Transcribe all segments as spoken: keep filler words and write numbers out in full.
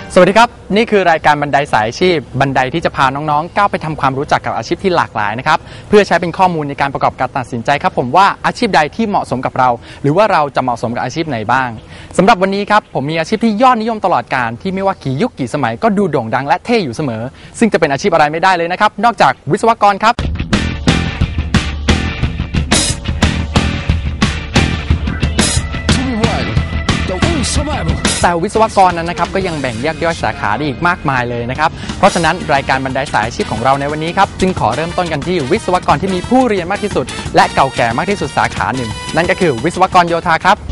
สวัสดีครับนี่คือรายการบันไดสายอาชีพบันไดที่จะพาน้องๆก้าวไปทำความรู้จักกับอาชีพที่หลากหลายนะครับเพื่อใช้เป็นข้อมูลในการประกอบการตัดสินใจครับผมว่าอาชีพใดที่เหมาะสมกับเราหรือว่าเราจะเหมาะสมกับอาชีพไหนบ้างสำหรับวันนี้ครับผมมีอาชีพที่ยอดนิยมตลอดกาลที่ไม่ว่ากี่ยุคกี่สมัยก็ดูโด่งดังและเท่อยู่เสมอซึ่งจะเป็นอาชีพอะไรไม่ได้เลยนะครับนอกจากวิศวกรครับแต่วิศวกรนั้นนะครับก็ยังแบ่งแยกย่อยสาขาได้อีกมากมายเลยนะครับเพราะฉะนั้นรายการบันไดสายอาชีพของเราในวันนี้ครับจึงขอเริ่มต้นกันที่วิศวกรที่มีผู้เรียนมากที่สุดและเก่าแก่มากที่สุดสาขาหนึ่งนั่นก็คือวิศวกรโยธาครับ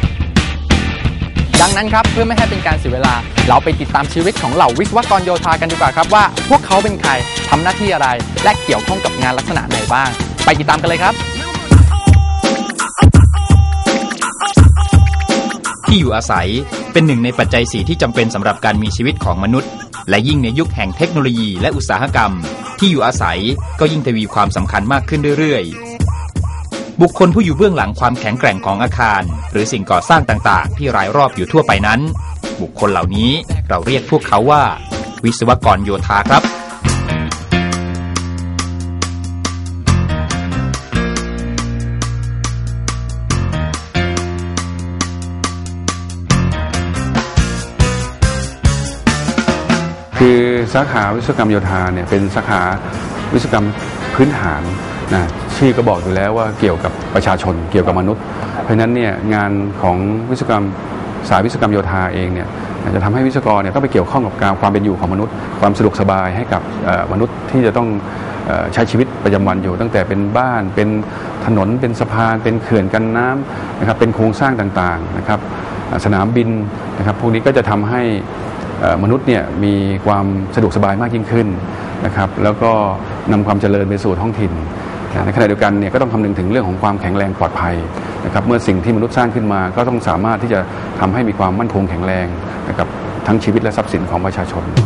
ดังนั้นครับเพื่อไม่ให้เป็นการเสียเวลาเราไปติดตามชีวิตของเหล่าวิศวกรโยธากันดีกว่าครับว่าพวกเขาเป็นใครทำหน้าที่อะไรและเกี่ยวข้องกับงานลักษณะไหนบ้างไปติดตามกันเลยครับที่อยู่อาศัยเป็นหนึ่งในปัจจัยสี่ที่จำเป็นสำหรับการมีชีวิตของมนุษย์และยิ่งในยุคแห่งเทคโนโลยีและอุตสาหกรรมที่อยู่อาศัยก็ยิ่งทวีความสำคัญมากขึ้นเรื่อยๆบุคคลผู้อยู่เบื้องหลังความแข็งแกร่งของอาคารหรือสิ่งก่อสร้างต่างๆที่รายรอบอยู่ทั่วไปนั้นบุคคลเหล่านี้เราเรียกพวกเขาว่าวิศวกรโยธาครับคือสาขาวิศวกรรมโยธาเนี่ยเป็นสาขาวิศวกรรมพื้นฐานนะชื่อก็บอกอยู่แล้วว่าเกี่ยวกับประชาชนเกี่ยวกับมนุษย์เพราะฉะนั้นเนี่ยงานของวิศวกรรมสายวิศวกรรมโยธาเองเนี่ยจะทำให้วิศวกรเนี่ยต้องไปเกี่ยวข้องกับการความเป็นอยู่ของมนุษย์ความสะดวกสบายให้กับมนุษย์ที่จะต้องใช้ชีวิตประจำวันอยู่ตั้งแต่เป็นบ้านเป็นถนนเป็นสะพานเป็นเขื่อนกันน้ำนะครับเป็นโครงสร้างต่างๆนะครับสนามบินนะครับพวกนี้ก็จะทำให้มนุษย์เนี่ยมีความสะดวกสบายมากยิ่งขึ้นนะครับแล้วก็นำความเจริญไปสู่ท้องถิ่นในขณะเดียวกันเนี่ยก็ต้องคำนึงถึงเรื่องของความแข็งแรงปลอดภัยนะครับเมื่อสิ่งที่มนุษย์สร้างขึ้นมาก็ต้องสามารถที่จะทำให้มีความมั่นคงแข็งแรงนะครับทั้งชีวิตและทรัพย์สินของประชาชน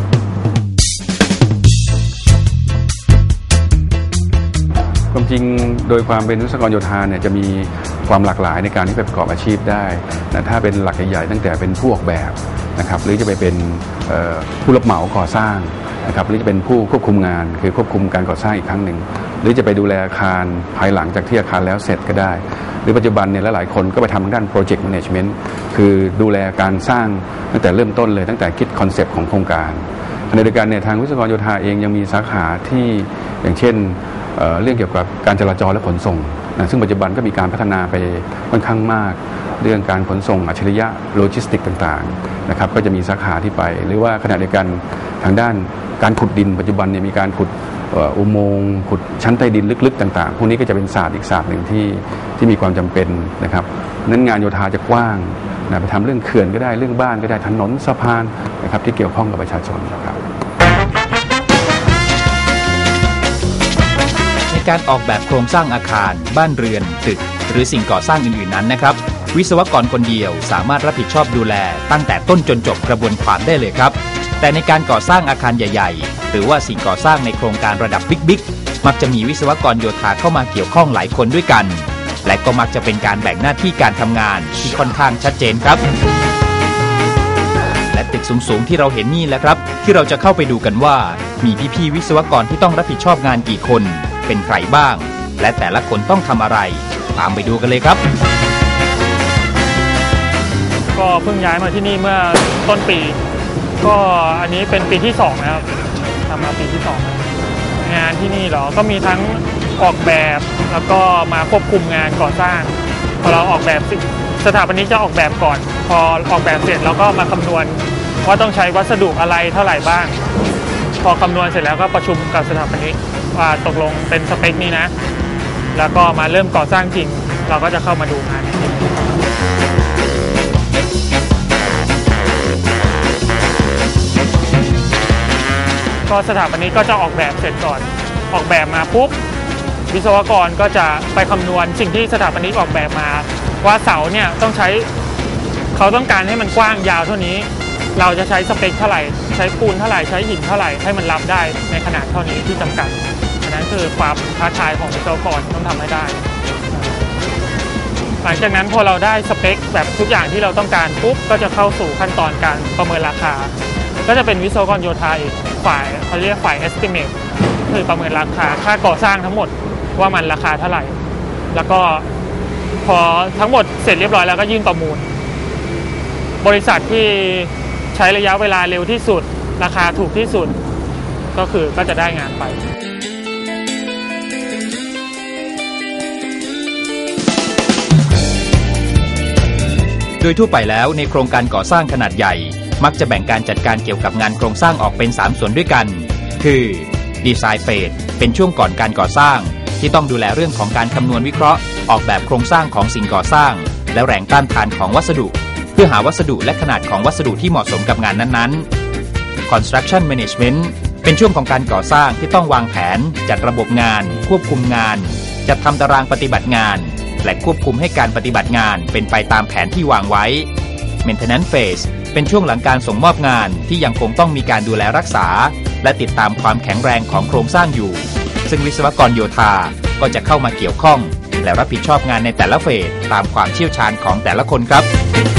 ความจริงโดยความเป็นวิศวกรโยธาเนี่ยจะมีความหลากหลายในการที่ไปประกอบอาชีพได้นะถ้าเป็นหลักใหญ่ๆตั้งแต่เป็นผู้ออกแบบนะครับหรือจะไปเป็นผู้รับเหมาก่อสร้างนะครับหรือจะเป็นผู้ควบคุมงานคือควบคุมการก่อสร้างอีกครั้งหนึ่งหรือจะไปดูแลอาคารภายหลังจากที่อาคารแล้วเสร็จก็ได้หรือปัจจุบันเนี่ยหลายๆคนก็ไปทำทางด้านโปรเจกต์แมเนจเมนต์คือดูแลการสร้างตั้งแต่เริ่มต้นเลยตั้งแต่คิดคอนเซปต์ของโครงการในเดียวกันเนี่ยทางวิศวกรโยธาเองยังมีสาขาที่อย่างเช่นเ, เรื่องเกี่ยวกับการจราจรและขนส่งนะซึ่งปัจจุบันก็มีการพัฒนาไปค่อนข้างมากเรื่องการขนส่งอัจฉริยะโลจิสติกต่างๆนะครับก็จะมีสาขาที่ไปหรือว่าขณะเดียวกันทางด้านการขุดดินปัจจุบันเนี่ยมีการขุดอุโมงค์ขุดชั้นใต้ดินลึกๆต่างๆพวกนี้ก็จะเป็นศาสตร์อีกศาสตร์หนึ่งที่ที่มีความจำเป็นนะครับนั้นงานโยธาจะกว้างนะไปทำเรื่องเขื่อนก็ได้เรื่องบ้านก็ได้ถนนสะพานนะครับที่เกี่ยวข้องกับประชาชนนะครับการออกแบบโครงสร้างอาคารบ้านเรือนตึกหรือสิ่งก่อสร้างอื่นๆนั้นนะครับวิศวกรคนเดียวสามารถรับผิดชอบดูแลตั้งแต่ต้นจนจบกระบวนความได้เลยครับแต่ในการก่อสร้างอาคารใหญ่ๆหรือว่าสิ่งก่อสร้างในโครงการระดับบิ๊กๆมักจะมีวิศวกรโยธาเข้ามาเกี่ยวข้องหลายคนด้วยกันและก็มักจะเป็นการแบ่งหน้าที่การทำงานที่ค่อนข้างชัดเจนครับและตึกสูงๆที่เราเห็นนี่แหละครับที่เราจะเข้าไปดูกันว่ามีพี่ๆวิศวกรที่ต้องรับผิดชอบงานกี่คนเป็นใครบ้างและแต่ละคนต้องทำอะไรตามไปดูกันเลยครับก็เพิ่งย้ายมาที่นี่เมื่อต้นปีก็อันนี้เป็นปีที่สองนะครับทำมาปีที่สองงานที่นี่เหรอก็มีทั้งออกแบบแล้วก็มาควบคุมงานก่อสร้างพอเราออกแบบสถาปนิกจะออกแบบก่อนพอออกแบบเสร็จเราก็มาคำนวณว่าต้องใช้วัสดุอะไรเท่าไหร่บ้างพอคำนวณเสร็จแล้วก็ประชุมกับสถาปนิกว่าตกลงเป็นสเปคนี้นะแล้วก็มาเริ่มก่อสร้างจริงเราก็จะเข้ามาดูงานก็สถาปนิกก็จะออกแบบเสร็จก่อนออกแบบมาปุ๊บวิศวกรก็จะไปคำนวณสิ่งที่สถาปนิกออกแบบมาว่าเสาเนี่ยต้องใช้เขาต้องการให้มันกว้างยาวเท่านี้เราจะใช้สเปคเท่าไหร่ใช้ปูนเท่าไหร่ใช้หินเท่าไหร่ให้มันรับได้ในขนาดเท่านี้ที่จำกัดนั่นคือความท้าทายของวิศวกรต้องทำให้ได้หลังจากนั้นพอเราได้สเปคแบบทุกอย่างที่เราต้องการปุ๊บก็จะเข้าสู่ขั้นตอนการประเมินราคาก็จะเป็นวิศวกรโยธาอีกฝ่ายเขาเรียกฝ่าย estimate คือประเมินราคาค่าก่อสร้างทั้งหมดว่ามันราคาเท่าไหร่แล้วก็พอทั้งหมดเสร็จเรียบร้อยแล้วก็ยื่นประมูลบริษัทที่ใช้ระยะเวลาเร็วที่สุดราคาถูกที่สุดก็คือก็จะได้งานไปโดยทั่วไปแล้วในโครงการก่อสร้างขนาดใหญ่มักจะแบ่งการจัดการเกี่ยวกับงานโครงสร้างออกเป็นสามส่วนด้วยกันคือดีไซน์เฟสเป็นช่วงก่อนการก่อสร้างที่ต้องดูแลเรื่องของการคำนวณวิเคราะห์ออกแบบโครงสร้างของสิ่งก่อสร้างและแรงต้านทานของวัสดุเพื่อหาวัสดุและขนาดของวัสดุที่เหมาะสมกับงานนั้นๆ Construction Management เป็นช่วงของการก่อสร้างที่ต้องวางแผนจัดระบบงานควบคุมงานจัดทำตารางปฏิบัติงานและควบคุมให้การปฏิบัติงานเป็นไปตามแผนที่วางไว้ Maintenance Phase เป็นช่วงหลังการส่งมอบงานที่ยังคงต้องมีการดูแลรักษาและติดตามความแข็งแรงของโครงสร้างอยู่ซึ่งวิศวกรโยธาก็จะเข้ามาเกี่ยวข้องและรับผิดชอบงานในแต่ละเฟสตามความเชี่ยวชาญของแต่ละคนครับ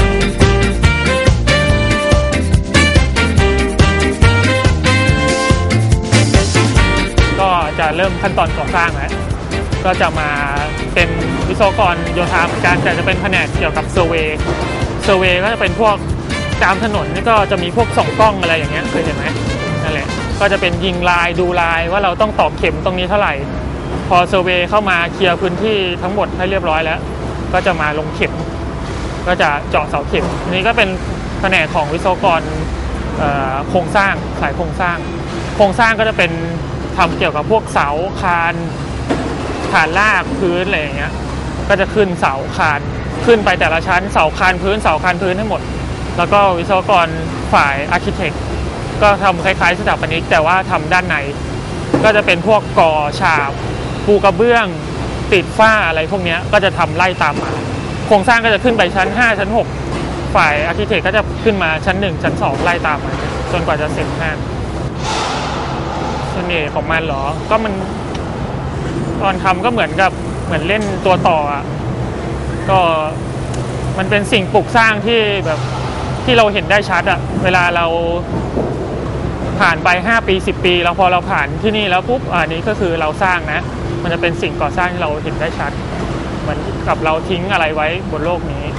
ก็จะเริ่มขั้นตอนก่อสร้างแล้วก็จะมาเป็นวิศวกรโยธาเหมือนกันแต่จะเป็นแผนกเกี่ยวกับเซอร์เวย์เซอร์เวย์ก็จะเป็นพวกตามถนนนี่ก็จะมีพวกส่องกล้องอะไรอย่างเงี้ยเคยเห็นไหมนั่นแหละก็จะเป็นยิงลายดูลายว่าเราต้องตอกเข็มตรงนี้เท่าไหร่พอเซอร์เวย์เข้ามาเคลียร์พื้นที่ทั้งหมดให้เรียบร้อยแล้วก็จะมาลงเข็มก็จะเจาะเสาเข็มนี่ก็เป็นแผนกของวิศวกรโครงสร้างสายโครงสร้างโครงสร้างก็จะเป็นทำเกี่ยวกับพวกเสาคานฐานรากพื้นอะไรอย่างเงี้ยก็จะขึ้นเสาคานขึ้นไปแต่ละชั้นเสาคานพื้นเสาคานพื้นให้หมดแล้วก็วิศวกรฝ่ายอาร์คิเทคก็ทำคล้ายๆสถาปนิกแต่ว่าทำด้านในก็จะเป็นพวกก่อฉาบปูกระเบื้องติดฝ้าอะไรพวกนี้ก็จะทำไล่ตามมาโครงสร้างก็จะขึ้นไปชั้นห้าชั้นหกฝ่ายอาร์คิเทคก็จะขึ้นมาชั้นหนึ่งชั้นสองไล่ตามมาจนกว่าจะเสร็จงานเสน่ห์ของมันเหรอก็มันตอนทำก็เหมือนกับเหมือนเล่นตัวต่ออ่ะก็มันเป็นสิ่งปลูกสร้างที่แบบที่เราเห็นได้ชัดอ่ะเวลาเราผ่านไปห้าปีสิบปีแล้วพอเราผ่านที่นี่แล้วปุ๊บอันนี้ก็คือเราสร้างนะมันจะเป็นสิ่งก่อสร้างที่เราเห็นได้ชัดเหมือนกับเราทิ้งอะไรไว้บนโลกนี้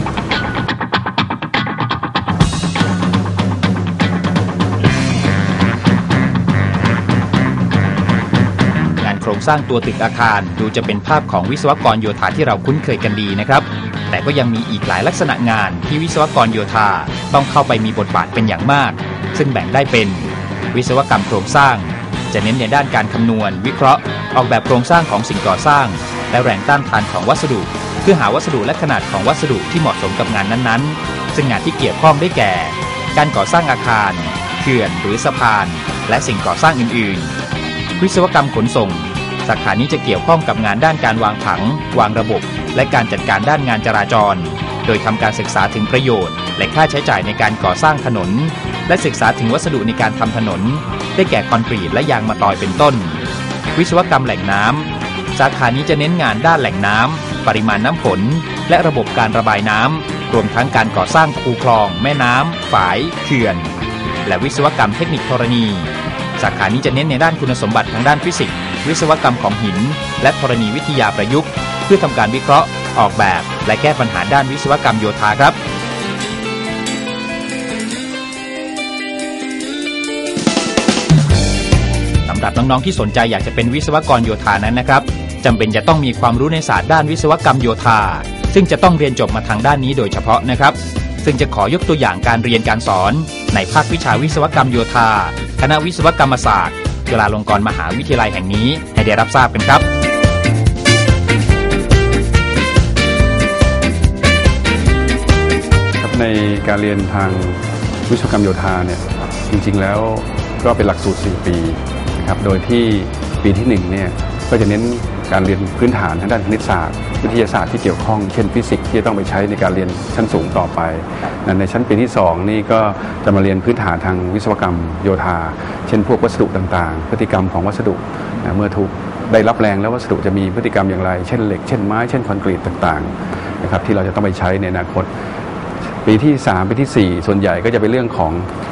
โครงสร้างตัวตึกอาคารดูจะเป็นภาพของวิศวกรโยธาที่เราคุ้นเคยกันดีนะครับแต่ก็ยังมีอีกหลายลักษณะงานที่วิศวกรโยธาต้องเข้าไปมีบทบาทเป็นอย่างมากซึ่งแบ่งได้เป็นวิศวกรรมโครงสร้างจะเน้นในด้านการคำนวณวิเคราะห์ออกแบบโครงสร้างของสิ่งก่อสร้างและแรงต้านทานของวัสดุเพื่อหาวัสดุและขนาดของวัสดุที่เหมาะสมกับงานนั้นๆซึ่งงานที่เกี่ยวข้องได้แก่การก่อสร้างอาคารเขื่อนหรือสะพานและสิ่งก่อสร้างอื่นๆวิศวกรรมขนส่งสาขานี้จะเกี่ยวข้องกับงานด้านการวางผังวางระบบและการจัดการด้านงานจราจรโดยทำการศึกษาถึงประโยชน์และค่าใช้จ่ายในการก่อสร้างถนนและศึกษาถึงวัสดุในการทำถนนได้แก่คอนกรีตและยางมะตอยเป็นต้นวิศวกรรมแหล่งน้ำสาขานี้จะเน้นงานด้านแหล่งน้ำปริมาณน้ำฝนและระบบการระบายน้ำรวมทั้งการก่อสร้างคูคลองแม่น้ำฝายเขื่อนและวิศวกรรมเทคนิคธรณีสาขานี้จะเน้นในด้านคุณสมบัติทางด้านฟิสิกส์วิศวกรรมของหินและธรณีวิทยาประยุกต์เพื่อทำการวิเคราะห์ออกแบบและแก้ปัญหาด้านวิศวกรรมโยธาครับสำหรับน้องๆที่สนใจอยากจะเป็นวิศวกรโยธานั้นนะครับจำเป็นจะต้องมีความรู้ในศาสตร์ด้านวิศวกรรมโยธาซึ่งจะต้องเรียนจบมาทางด้านนี้โดยเฉพาะนะครับซึ่งจะขอยกตัวอย่างการเรียนการสอนในภาควิชาวิศวกรรมโยธาคณะวิศวกรรมศาสตร์จุฬาลงกรณ์มหาวิทยาลัยแห่งนี้ให้ได้รับทราบกันครับในการเรียนทางวิศวกรรมโยธาเนี่ยจริงๆแล้วก็เป็นหลักสูตรสี่ปีนะครับโดยที่ปีที่หนึ่งเนี่ยก็จะเน้นการเรียนพื้นฐานทางด้านคณิตศาสตร์วิทยาศาสตร์ที่เกี่ยวข้องเช่นฟิสิกส์ที่จะต้องไปใช้ในการเรียนชั้นสูงต่อไปในชั้นปีที่สองนี่ก็จะมาเรียนพื้นฐานทางวิศวกรรมโยธาเช่นพวกวัสดุต่างๆพฤติกรรมของวัสดุเมื่อถูกได้รับแรงแล้ววัสดุจะมีพฤติกรรมอย่างไรเช่นเหล็กเช่นไม้เช่นคอนกรีตต่างๆนะครับที่เราจะต้องไปใช้ในอนาคตปีที่สามปีที่สี่ส่วนใหญ่ก็จะเป็นเรื่องของ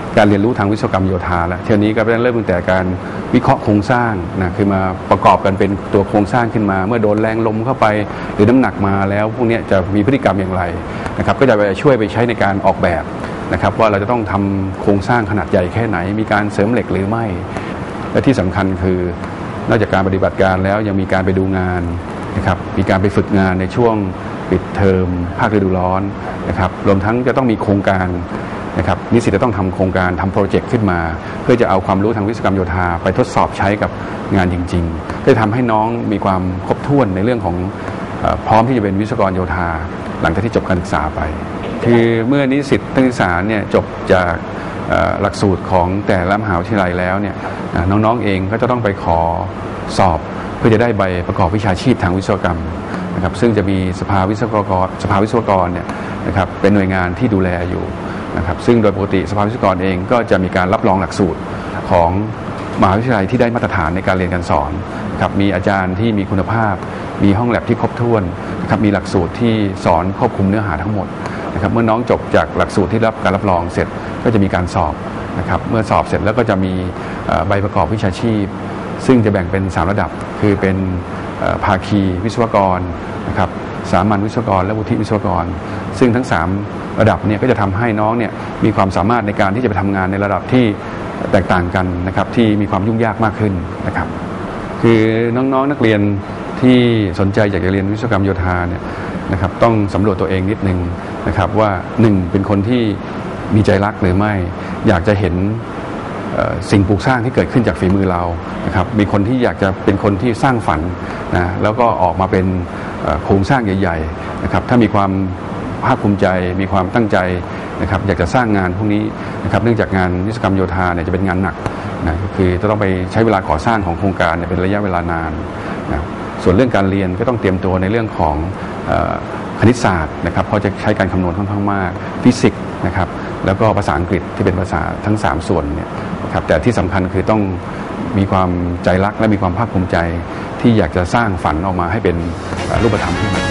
การเรียนรู้ทางวิศวกรรมโยธาแล้วเที่ยวนี้ก็เริ่มตั้งแต่การวิเคราะห์โครงสร้างนะคือมาประกอบกันเป็นตัวโครงสร้างขึ้นมาเมื่อโดนแรงลมเข้าไปหรือน้ำหนักมาแล้วพวกนี้จะมีพฤติกรรมอย่างไรนะครับก็จะไปช่วยไปใช้ในการออกแบบนะครับว่าเราจะต้องทำโครงสร้างขนาดใหญ่แค่ไหนมีการเสริมเหล็กหรือไม่และที่สำคัญคือนอกจากการปฏิบัติการแล้วยังมีการไปดูงานนะครับมีการไปฝึกงานในช่วงปิดเทอมภาคฤดูร้อนนะครับรวมทั้งจะต้องมีโครงการนะครับนิสิตจะต้องทำโครงการทำโปรเจกต์ขึ้นมาเพื่อจะเอาความรู้ทางวิศวกรรมโยธาไปทดสอบใช้กับงานจริงๆก็จะทำให้น้องมีความครบถ้วนในเรื่องของเอ่อพร้อมที่จะเป็นวิศวกรโยธาหลังจากที่จบการศึกษาไปคือเมื่อนิสิตนักศึกษาเนี่ยจบจากหลักสูตรของแต่ละมหาวิทยาลัยแล้วเนี่ยน้องๆเองก็จะต้องไปขอสอบเพื่อจะได้ใบประกอบวิชาชีพทางวิศวกรรมนะครับซึ่งจะมีสภาวิศวกรสภาวิศวกรเนี่ยนะครับเป็นหน่วยงานที่ดูแลอยู่นะครับซึ่งโดยปกติสภาวิศวกรเองก็จะมีการรับรองหลักสูตรของมหาวิทยาลัยที่ได้มาตรฐานในการเรียนการสอนนะครับมีอาจารย์ที่มีคุณภาพมีห้องแลบที่ครบถ้วนนะครับมีหลักสูตรที่สอนควบคุมเนื้อหาทั้งหมดนะครับเมื่อน้องจบจากหลักสูตรที่รับการรับรองเสร็จก็จะมีการสอบนะครับเมื่อสอบเสร็จแล้วก็จะมีใบประกอบวิชาชีพซึ่งจะแบ่งเป็นสามระดับคือเป็นภาคีวิศวกรนะครับสามัญวิศวกรและวุฒิวิศวกรซึ่งทั้งสามระดับเนี่ยก็จะทำให้น้องเนี่ยมีความสามารถในการที่จะไปทำงานในระดับที่แตกต่างกันนะครับที่มีความยุ่งยากมากขึ้นนะครับคือน้องๆ น, นักเรียนที่สนใจอยากจะเรียนวิศวกรรมโยธาเนี่ยนะครับต้องสำรวจตัวเองนิดนึงนะครับว่าหนึ่งเป็นคนที่มีใจรักหรือไม่อยากจะเห็นสิ่งปลูกสร้างที่เกิดขึ้นจากฝีมือเรานะครับมีคนที่อยากจะเป็นคนที่สร้างฝันนะแล้วก็ออกมาเป็นโครงสร้างใหญ่ๆนะครับถ้ามีความภาคภูมิใจมีความตั้งใจนะครับอยากจะสร้างงานพวกนี้นะครับเนื่องจากงานวิศวกรรมโยธาเนี่ยจะเป็นงานหนักนะคือจะต้องไปใช้เวลาก่อสร้างของโครงการเนี่ยเป็นระยะเวลานานนะส่วนเรื่องการเรียนก็ต้องเตรียมตัวในเรื่องของคณิตศาสตร์นะครับเพราะจะใช้การคำนวณค่อนข้างมากฟิสิกส์นะครับแล้วก็ภาษาอังกฤษที่เป็นภาษาทั้งสามส่วนเนี่ยนะครับแต่ที่สำคัญคือต้องมีความใจรักและมีความภาคภูมิใจที่อยากจะสร้างฝันออกมาให้เป็นรูปธรรมขึ้นมา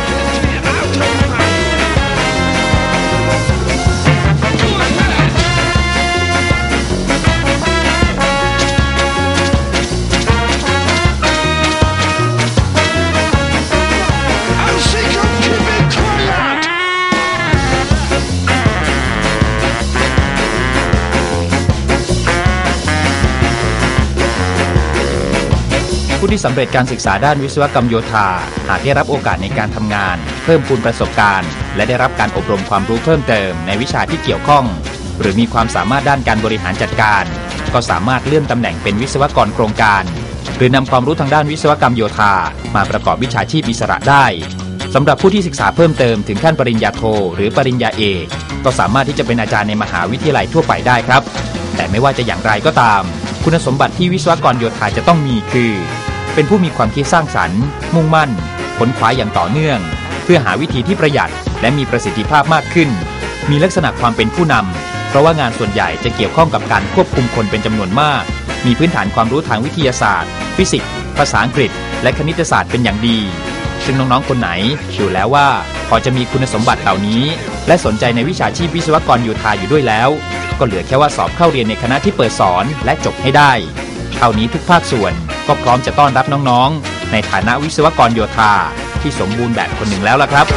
ผู้ที่สำเร็จการศึกษาด้านวิศวกรรมโยธาหากได้รับโอกาสในการทำงานเพิ่มพูนประสบการณ์และได้รับการอบรมความรู้เพิ่มเติมในวิชาที่เกี่ยวข้องหรือมีความสามารถด้านการบริหารจัดการก็สามารถเลื่อนตำแหน่งเป็นวิศวกรโครงการหรือนำความรู้ทางด้านวิศวกรรมโยธามาประกอบวิชาชีพอิสระได้สำหรับผู้ที่ศึกษาเพิ่มเติมถึงขั้นปริญญาโทหรือปริญญาเอกก็สามารถที่จะเป็นอาจารย์ในมหาวิทยาลัยทั่วไปได้ครับแต่ไม่ว่าจะอย่างไรก็ตามคุณสมบัติที่วิศวกรโยธาจะต้องมีคือเป็นผู้มีความคิดสร้างสรรค์มุ่งมั่นค้นคว้าอย่างต่อเนื่องเพื่อหาวิธีที่ประหยัดและมีประสิทธิภาพมากขึ้นมีลักษณะความเป็นผู้นำเพราะว่างานส่วนใหญ่จะเกี่ยวข้องกับการควบคุมคนเป็นจำนวนมากมีพื้นฐานความรู้ทางวิทยาศาสตร์ฟิสิกส์ภาษาอังกฤษและคณิตศาสตร์เป็นอย่างดีซึ่งน้องๆคนไหนดูแล้วว่าพอจะมีคุณสมบัติเหล่านี้และสนใจในวิชาชีพวิศวกรโยธาอยู่ด้วยแล้วก็เหลือแค่ว่าสอบเข้าเรียนในคณะที่เปิดสอนและจบให้ได้เท่านี้ทุกภาคส่วนก็พร้อมจะต้อนรับน้องๆในฐานะวิศวกรโยธาที่สมบูรณ์แบบคนหนึ่งแล้วล่ะครับ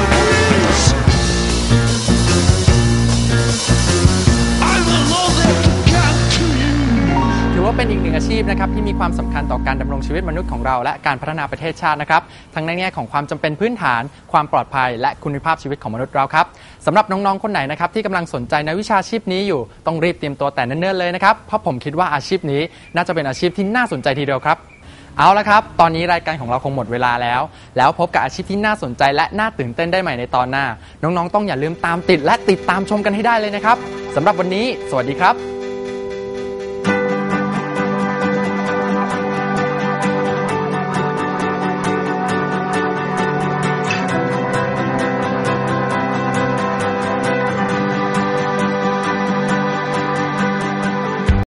ถือว่าเป็นอีกหนึ่งอาชีพนะครับที่มีความสำคัญต่อการดำรงชีวิตมนุษย์ของเราและการพัฒนาประเทศชาตินะครับทั้งในแง่ของความจำเป็นพื้นฐานความปลอดภัยและคุณภาพชีวิตของมนุษย์เราครับสำหรับน้องๆคนไหนนะครับที่กำลังสนใจในวิชาชีพนี้อยู่ต้องรีบเตรียมตัวแต่เนิ่นๆเลยนะครับเพราะผมคิดว่าอาชีพนี้น่าจะเป็นอาชีพที่น่าสนใจทีเดียวครับเอาละครับตอนนี้รายการของเราคงหมดเวลาแล้วแล้วพบกับอาชีพที่น่าสนใจและน่าตื่นเต้นได้ใหม่ในตอนหน้าน้องๆต้องอย่าลืมตามติดและติดตามชมกันให้ได้เลยนะครับสำหรับวันนี้สวัสดีครับ